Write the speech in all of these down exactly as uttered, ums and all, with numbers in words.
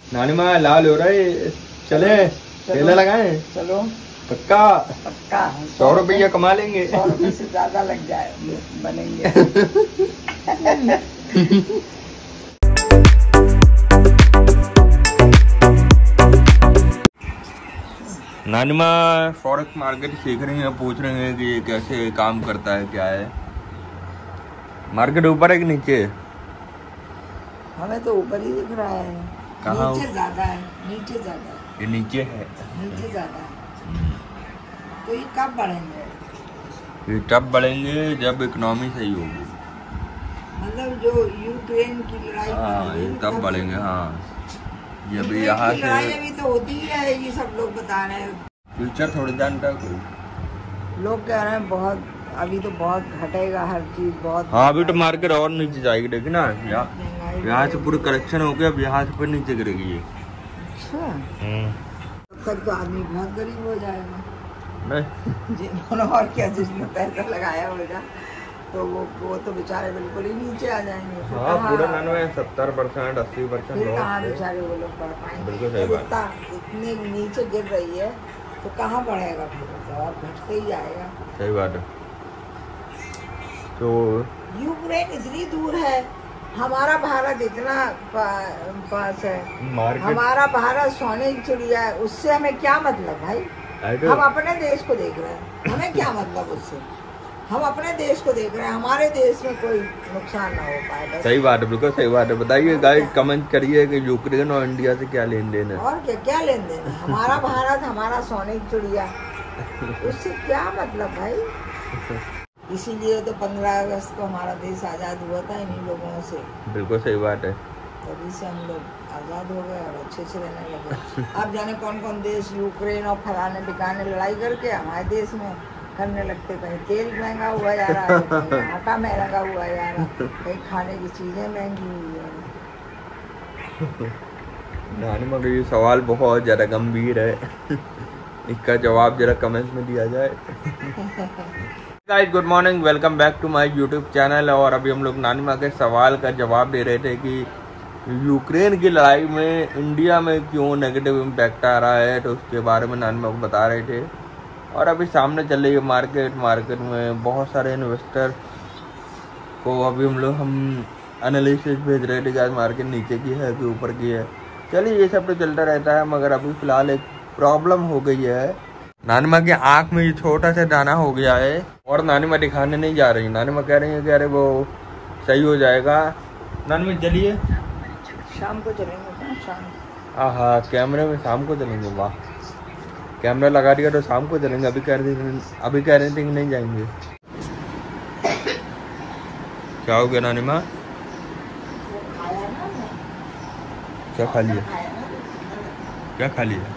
नानी माँ लाल हो रहे, चले ठेला लगाए। चलो पक्का पक्का सौ रुपया कमा लेंगे। सौ रुपये से ज्यादा लग जाए बनेंगे। नानी माँ फॉरेक्स मार्केट सीख रही हैं, पूछ रहे हैं कि ये कैसे काम करता है, क्या है। मार्केट ऊपर है कि नीचे? हमें तो ऊपर ही दिख रहा है। कहाँ? नीचे ज्यादा है, नीचे ज्यादा है। ये नीचे है, नीचे ज्यादा है। तो ये कब बढ़ेंगे? ये तब बढ़ेंगे जब इकोनॉमी सही होगी। मतलब जो यूक्रेन की लड़ाई, हाँ ये तब बढ़ेंगे। हाँ जब यहाँ से अभी तो होती ही रहेगी, सब लोग बता रहे हैं। फ्यूचर थोड़ी जानता कोई, लोग कह रहे हैं बहुत, अभी तो बहुत घटेगा हर चीज बहुत। हाँ अभी तो मार्केट और नीचे जाएगी, देखी ना यहाँ यहाँ से पूरी करेक्शन हो गया, अब यहाँ से फिर नीचे गिरेगी ये। अच्छा तब तो आदमी बहुत गरीब हो जाएगा। नहीं जिन्होंने और क्या, जिसने पैसा लगाया होगा तो वो वो तो बेचारे बिल्कुल ही नीचे आ जाएंगे। हाँ पूरा नानवे सत्तर परसेंट अस्सी परसेंट कहाँ बेचारे वो लोग बढ़ पाएंगे। बिल्कुल सही बात। इतने नीचे गिर रही है तो कहाँ बढ़ेगा फिर, और घटते ही जाएगा। सही बात है। तो यूक्रेन इतनी दूर है, हमारा भारत इतना पा, पास है। हमारा भारत सोने की चिड़िया है, उससे हमें क्या मतलब भाई? हम अपने देश को देख रहे हैं, हमें क्या मतलब उससे? हम अपने देश को देख रहे हैं, हमारे देश में कोई नुकसान ना हो पाए। सही बात है, बिल्कुल सही बात है। बताइए गाइस, कमेंट करिए कि यूक्रेन और इंडिया से क्या लेन देन है। और क्या क्या लेन देन है? हमारा भारत, हमारा सोने की चिड़िया, उससे क्या मतलब भाई? इसीलिए तो पंद्रह अगस्त को हमारा देश आजाद हुआ था, इन्हीं लोगों से। बिल्कुल सही बात है। तभी से हम लोग आजाद हो गए और अच्छे से रहने लगे। अब जाने कौन कौन देश यूक्रेन और फलाने टिकाने लड़ाई करके हमारे देश में करने लगते। कहीं तेल महंगा हुआ जा रहा है, कहीं आटा महंगा हुआ जा रहा है, कहीं खाने की चीजें महंगी हुई है। नानी मगर ये सवाल बहुत ज़्यादा गंभीर है, इसका जवाब जरा कमेंट्स में दिया जाए। Guys good morning, welcome back to my YouTube channel. और अभी हम लोग नानी माँ के सवाल का जवाब दे रहे थे कि यूक्रेन की लड़ाई में इंडिया में क्यों नेगेटिव इम्पैक्ट आ रहा है, तो उसके बारे में नानी माँ को बता रहे थे। और अभी सामने चल रही है मार्केट, मार्केट में बहुत सारे इन्वेस्टर को अभी हम लोग हम एनालिसिस भेज रहे थे कि आज मार्केट नीचे की है कि ऊपर की है। चलिए ये सब तो चलता रहता है, मगर अभी फ़िलहाल एक प्रॉब्लम हो गई है। नानी माँ की आँख में ये छोटा सा दाना हो गया है और नानी माँ दिखाने नहीं जा रही। नानी माँ कह रही है कि अरे वो सही हो जाएगा। नानी माँ चलिए शाम को चलेंगे। शाम हाँ हाँ कैमरे में शाम को चलेंगे। वाह, कैमरा लगा दिया तो शाम को चलेंगे। अभी कह रहे थे अभी कह रहे थे कि नहीं जाएंगे। क्या हो गया नानी माँ? क्या खा लिया? क्या खा लिया?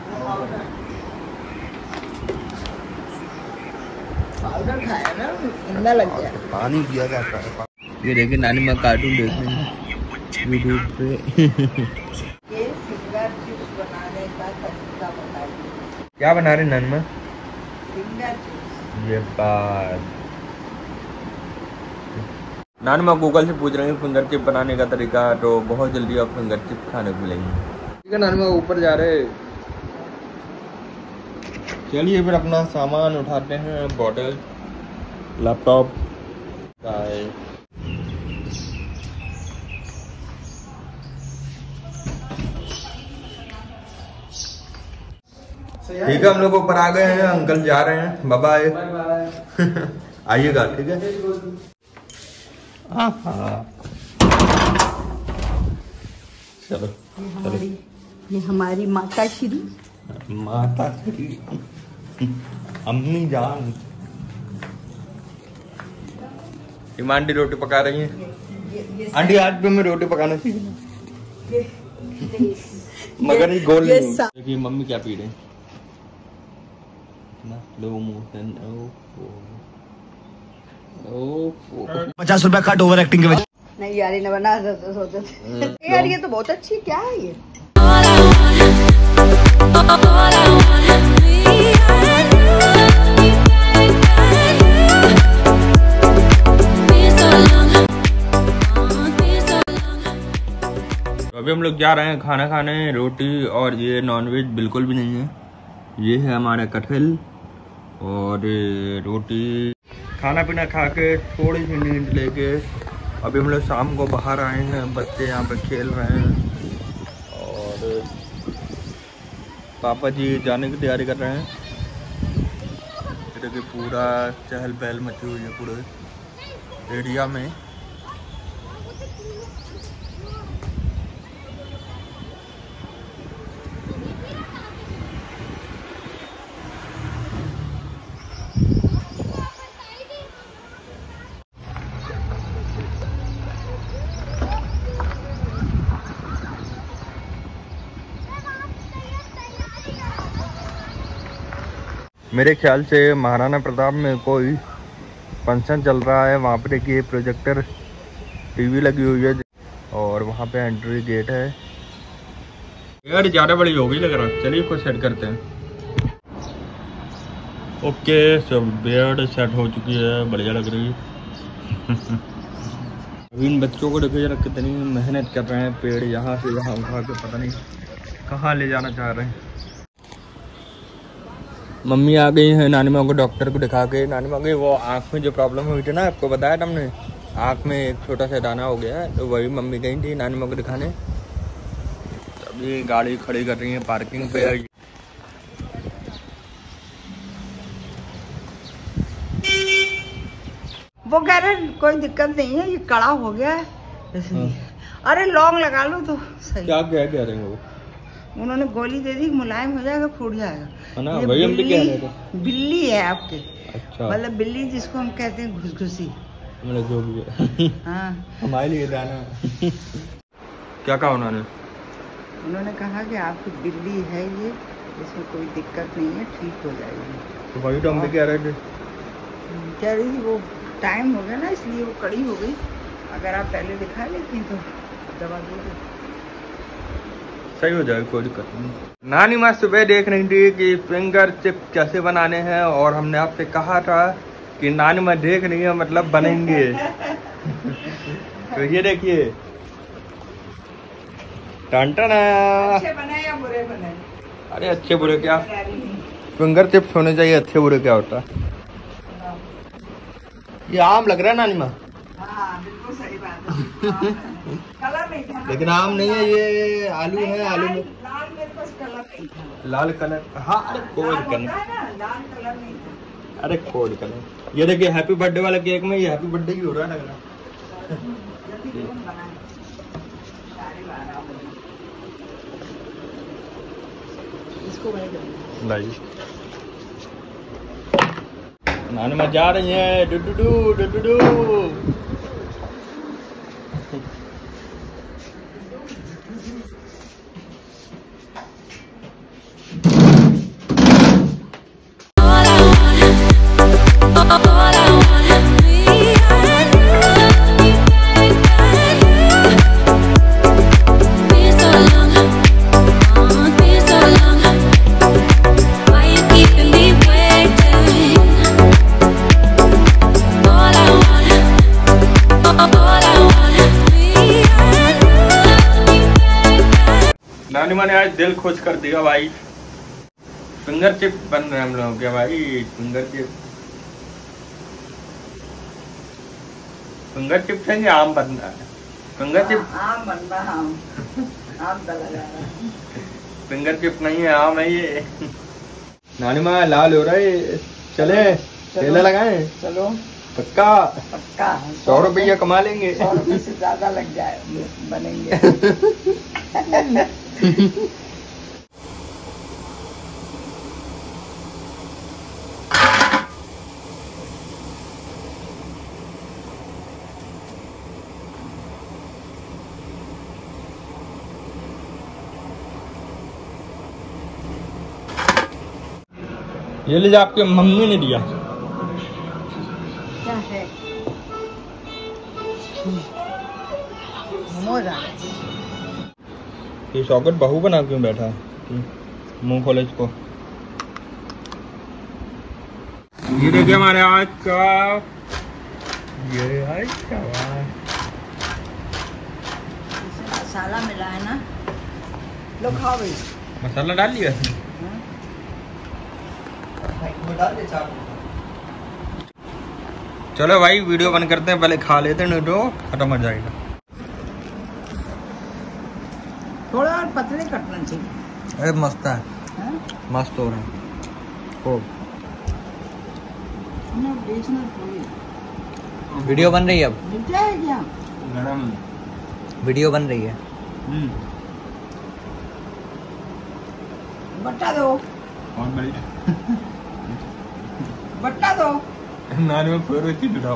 पाउडर खाया ना, ठंडा लग गया। पानी पिया जाता है। ये देखिए नानी माँ कार्टून देख रही है यूट्यूब पे। ये फिंगर चिप्स बनाने का तरीका बताइए। क्या बना रही नानी माँ? Finger chips. ये बात नानी माँ गूगल से पूछ रही है फिंगर चिप बनाने का तरीका, तो बहुत जल्दी आप फिंगर चिप खाने को मिलेंगे। ठीक है नानी माँ ऊपर जा रहे। चलिए फिर अपना सामान उठाते हैं, बॉटल, लैपटॉप। ठीक है हम लोग ऊपर आ गए हैं, अंकल जा रहे हैं। Bye bye. आइएगा ठीक है। चलो हमारी ये हमारी माता श्री माता श्री अम्मी जान आंटी रोटी पका रही हैं। आंटी आज भी मैं रोटी पकाना सीखना, मगर ये गोल नहीं। देखिए मम्मी क्या पी रहे हैं ना, लो मोशन। पचास रुपया कट ओवर एक्टिंग के वजह। नहीं यार न बना सोचते थे यार, ये तो बहुत अच्छी। क्या है ये? तो अभी हम लोग जा रहे हैं खाना खाने। रोटी और ये नॉनवेज बिल्कुल भी नहीं है। ये है हमारा कटहल और रोटी। खाना पीना खा के थोड़ी सी नींद लेके अभी हम लोग शाम को बाहर आए हैं। बच्चे यहाँ पे खेल रहे हैं और पापा जी जाने की तैयारी कर रहे हैं। देखिए पूरा चहल पहल मची हुई है पूरे एरिया में। मेरे ख्याल से महाराणा प्रताप में कोई फंक्शन चल रहा है। वहाँ पे देखिए प्रोजेक्टर टीवी लगी हुई है और वहाँ पे एंट्री गेट है। यार ज़्यादा बड़ी होगी लग रहा है। चलिए इसको सेट करते हैं। ओके सब बेड सेट हो चुकी है, बढ़िया लग रही है। अभी इन बच्चों को देखो जरा कितनी मेहनत कर रहे हैं। पेड़ यहाँ से यहाँ उठा के पता नहीं कहाँ ले जाना चाह रहे हैं। मम्मी आ गई है नानी माँ को डॉक्टर को दिखा के। नानी माँ की वो आँख में जो प्रॉब्लम हुई थी ना, आपको बताया था हमने, आँख में एक छोटा सा दाना हो गया है, तो वही मम्मी गई थी नानी माँ को दिखाने। अभी गाड़ी खड़ी कर रही है पार्किंग पे। वो कह रहे कोई दिक्कत नहीं है, ये कड़ा हो गया है इसलिए। अरे लौंग लगा लो तो सही। क्या क्या कह रहे हैं वो? उन्होंने गोली दे दी, मुलायम हो जाएगा, फूट जाएगा। है ना, वही हम भी कह रहे थे। बिल्ली है आपके। अच्छा। मतलब बिल्ली जिसको हम कहते हैं घुसघुसी। मतलब जो भी है। हाँ हमारे लिए दाना। क्या कहा उन्होंने? उन्होंने कहा कि आपकी बिल्ली है ये, इसमें कोई दिक्कत नहीं है, ठीक हो जाएगी। तो वही तो हम भी कह रहे थे। कह रही थी वो टाइम हो गया ना इसलिए वो कड़ी हो गई। अगर आप पहले दिखा लेती तो दवा दे दो, सही हो जाएगा, कोई दिक्कत नहीं। नानी माँ सुबह देख रही थी कि फिंगर चिप कैसे बनाने हैं और हमने आपसे कहा था कि नानी माँ देख रही है मतलब बनेंगे। तो ये देखिए टंटना। अच्छे बने या बुरे बने? अरे अच्छे बुरे क्या, फिंगर चिप्स होने चाहिए, अच्छे बुरे क्या होता है। ये आम लग रहा है नानी माँ। हाँ बिल्कुल सही बात है। कलर नहीं था, लेकिन आम नहीं है, ये आलू है। आलू में लाल मेरे पास कलर नहीं था। लाल कलर, हाँ अरे कोई दिक्कत नहीं। लाल कलर नहीं था। अरे कोई कलर। ये देखिए हैप्पी बर्थडे वाला केक में ये हैप्पी बर्थडे ही हो रहा है लग रहा। इसको लाइए नानी माँ जा रही है। डू डू डू डू डू डू। नानी माँ ने आज दिल खुश कर दिया भाई। फिंगर चिप बन रहे हम लोगों के भाई। फिंगर चिप फिंगर चिप से आम बन रहा है। फिंगर चिप आम बन रहा है। आम आम डला जा रहा है। फिंगर चिप नहीं है, आम है ये। नानी माँ लाल हो रहा है। चले ठेला लगाए। चलो पक्का पक्का सौ रुपया कमा लेंगे। सौ रुपये से ज्यादा लग जाए बनेंगे। ये लीजिए, आपकी मम्मी ने दिया। क्या है? मोमोज आ गए। ये शौकत बहू बना क्यों बैठा है? मुंह खोले इसको। ये देखिए हमारे आज का, ये आज का मसाला मिला है ना, लो खाओ भाई। मसाला डाल लिया चलो भाई वीडियो बंद करते हैं, पहले खा लेते हैं नहीं तो खत्म हो जाएगा। थोड़ा और पतले कटना चाहिए। अरे मस्त है, हाँ? मस्त हो रहा है। वीडियो बन रही है अब, मिलता है क्या? गरम वीडियो बन रही है। बट्टा दो, और बड़ी बट्टा दो। नानी में फोर वैसी उठाओ।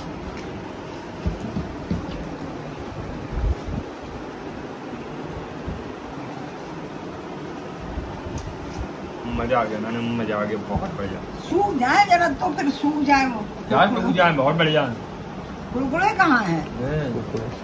मजा आ गया ना, मजा आ गया, बहुत बढ़िया। सूख जाए जरा तो फिर सूख जाए वो। सूख जाए बहुत बढ़िया। कुरकुरे कहाँ है?